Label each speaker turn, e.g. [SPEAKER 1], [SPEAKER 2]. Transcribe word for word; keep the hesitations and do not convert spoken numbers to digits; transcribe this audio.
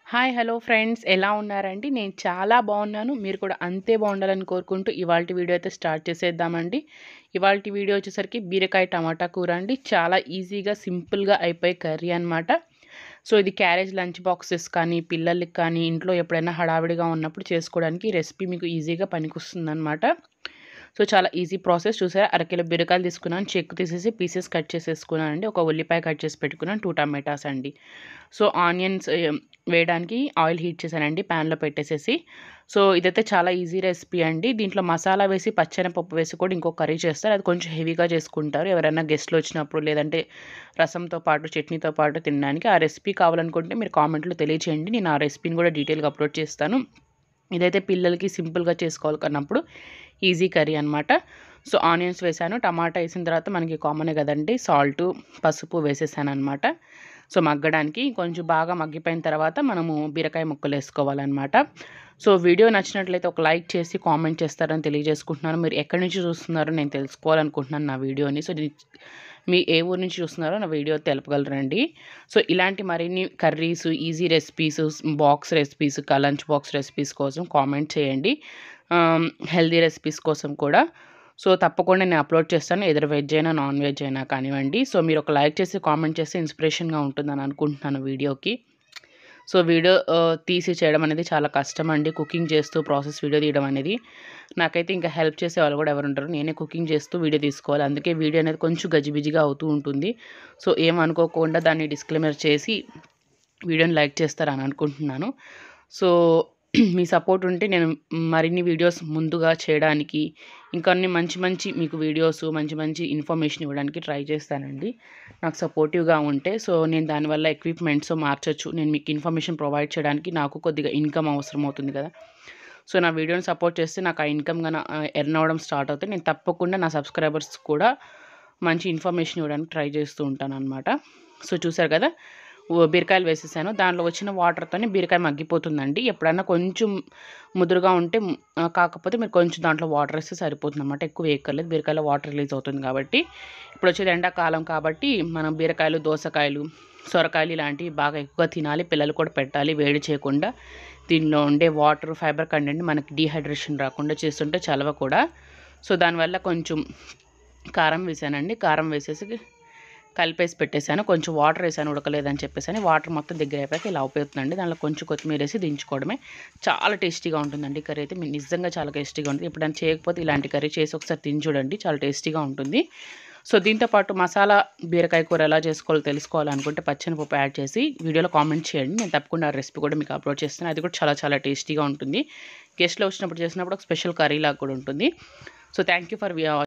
[SPEAKER 1] Hi hello friends, ఎలా ఉన్నారండి? నేను చాలా బాగున్నాను. మీరు కూడా అంతే బాగుండాలని కోరుకుంటూ ఇవాల్టి వీడియో అయితే స్టార్ట్ చేసేద్దామండి. ఇవాల్టి వీడియో వచ్చేసరికి బీరకాయ టమాటా కూర అండి. చాలా ఈజీగా సింపుల్గా అయిపోయే కర్రీ అనమాట. సో ఇది క్యారేజ్ లంచ్ బాక్సెస్ కానీ పిల్లలకి కానీ ఇంట్లో ఎప్పుడైనా హడావిడిగా ఉన్నప్పుడు చేసుకోవడానికి ఈ రెసిపీ మీకు ఈజీగా పనికొస్తుందన్నమాట. సో చాలా ఈజీ ప్రాసెస్. చూసారా, అరకిలో బీరకాయలు తీసుకున్నాను, చెక్కు తీసేసి పీసెస్ కట్ చేసేసుకున్నాను అండి. ఒక ఉల్లిపాయ కట్ చేసి పెట్టుకున్నాను, టూ టమాటాస్ అండి. సో ఆనియన్స్ వేయడానికి ఆయిల్ హీట్ చేశానండి ప్యాన్లో పెట్టేసేసి. సో ఇదైతే చాలా ఈజీ రెసిపీ అండి. దీంట్లో మసాలా వేసి పచ్చెనపప్పు వేసి కూడా ఇంకో కర్రీ చేస్తారు. అది కొంచెం హెవీగా చేసుకుంటారు ఎవరైనా గెస్ట్లు వచ్చినప్పుడు, లేదంటే రసంతో పాటు చట్నీతో పాటు తినడానికి. ఆ రెసిపీ కావాలనుకుంటే మీరు కామెంట్లో తెలియచేయండి, నేను ఆ రెసిపీని కూడా డీటెయిల్గా అప్లోడ్ చేస్తాను. ఇదైతే పిల్లలకి సింపుల్గా చేసుకోవాలి కన్నప్పుడు ఈజీ కర్రీ అనమాట. సో ఆనియన్స్ వేసాను, టమాటా వేసిన తర్వాత మనకి కామనే కదండి, సాల్టు పసుపు వేసేసాను అనమాట. సో మగ్గడానికి కొంచెం బాగా మగ్గిపోయిన తర్వాత మనము బీరకాయ ముక్కలు వేసుకోవాలన్నమాట. సో వీడియో నచ్చినట్లయితే ఒక లైక్ చేసి కామెంట్ చేస్తారని తెలియజేసుకుంటున్నాను. మీరు ఎక్కడి నుంచి చూస్తున్నారో నేను తెలుసుకోవాలనుకుంటున్నాను నా వీడియోని. సో మీ ఏ ఊరు నుంచి చూస్తున్నారో నా వీడియో తెలపగలరండి. సో ఇలాంటి మరిన్ని curries, easy recipes, box recipes, lunch box recipes కోసం కామెంట్ చేయండి. హెల్దీ రెసిపీస్ కోసం కూడా సో తప్పకుండా నేను అప్లోడ్ చేస్తాను, ఎదురు వెజ్ అయినా నాన్ వెజ్ అయినా కానివ్వండి. సో మీరు ఒక లైక్ చేసి కామెంట్ చేస్తే ఇన్స్పిరేషన్గా ఉంటుందని అనుకుంటున్నాను వీడియోకి. సో వీడియో తీసి చేయడం అనేది చాలా కష్టం అండి. కుకింగ్ చేస్తూ ప్రాసెస్ వీడియో తీయడం అనేది నాకైతే ఇంకా హెల్ప్ చేసే వాళ్ళు కూడా ఎవరు ఉంటారు. నేనే కుకింగ్ చేస్తూ వీడియో తీసుకోవాలి, అందుకే వీడియో అనేది కొంచెం గజిబిజిగా అవుతూ ఉంటుంది. సో ఏమనుకోకుండా దాన్ని డిస్క్లైమర్ చేసి వీడియోని లైక్ చేస్తారని అనుకుంటున్నాను. సో మీ సపోర్ట్ ఉంటే నేను మరిన్ని వీడియోస్ ముందుగా చేయడానికి, ఇంకొన్ని మంచి మంచి మీకు వీడియోస్, మంచి మంచి ఇన్ఫర్మేషన్ ఇవ్వడానికి ట్రై చేస్తానండి, నాకు సపోర్టివ్గా ఉంటే. సో నేను దానివల్ల ఎక్విప్మెంట్స్ మార్చొచ్చు, నేను మీకు ఇన్ఫర్మేషన్ ప్రొవైడ్ చేయడానికి నాకు కొద్దిగా ఇన్కమ్ అవసరం అవుతుంది కదా. సో నా వీడియోని సపోర్ట్ చేస్తే నాకు ఆ ఇన్కమ్ గా ఎర్న్ అవ్వడం స్టార్ట్ అవుతుంది. నేను తప్పకుండా నా సబ్స్క్రైబర్స్ కూడా మంచి ఇన్ఫర్మేషన్ ఇవ్వడానికి ట్రై చేస్తూ ఉంటాను అనమాట. సో చూసారు కదా, బీరకాయలు వేసేసాను, దాంట్లో వచ్చిన వాటర్తోనే బీరకాయ మగ్గిపోతుందండి. ఎప్పుడైనా కొంచెం ముదురుగా ఉంటే, కాకపోతే మీరు కొంచెం దాంట్లో వాటర్ వేస్తే సరిపోతుంది అనమాట, ఎక్కువ వేయక్కర్లేదు, బీరకాయలో వాటర్ రిలీజ్ అవుతుంది కాబట్టి. ఇప్పుడు వచ్చేది ఎండాకాలం కాబట్టి మనం బీరకాయలు, దోసకాయలు, సొరకాయలు ఇలాంటివి బాగా ఎక్కువగా తినాలి, పిల్లలు కూడా పెట్టాలి వేడి చేయకుండా. దీనిలో ఉండే వాటర్, ఫైబర్ కంటెంట్ మనకి డీహైడ్రేషన్ రాకుండా చేస్తుంటే చలవ కూడా. సో దానివల్ల కొంచెం కారం వేసానండి, కారం వేసేసి కలిపేసి పెట్టేశాను. కొంచెం వాటర్ వేసాను ఉడకలేదని చెప్పేసి, వాటర్ మొత్తం దగ్గర అయిపోయాక ఇలా అవుతుందండి. దాంట్లో కొంచెం కొత్తిమీర వేసి దించుకోవడమే. చాలా టేస్టీగా ఉంటుందండి కర్రీ అయితే, మీరు నిజంగా చాలా టేస్టీగా ఉంటుంది. ఎప్పుడైనా చేయకపోతే ఇలాంటి కర్రీ చేసి ఒకసారి తిని చూడండి, చాలా టేస్టీగా ఉంటుంది. సో దీంతోపాటు మసాలా బీరకాయ కూర ఎలా చేసుకోవాలో తెలుసుకోవాలనుకుంటే పచ్చెనపప్పు యాడ్ చేసి వీడియోలో కామెంట్ చేయండి, నేను తప్పకుండా ఆ రెసిపీ కూడా మీకు అప్లోడ్ చేస్తాను. అది కూడా చాలా చాలా టేస్టీగా ఉంటుంది. గెస్ట్లో వచ్చినప్పుడు చేసినప్పుడు ఒక స్పెషల్ కర్రీ లాగా కూడా ఉంటుంది. So thank you for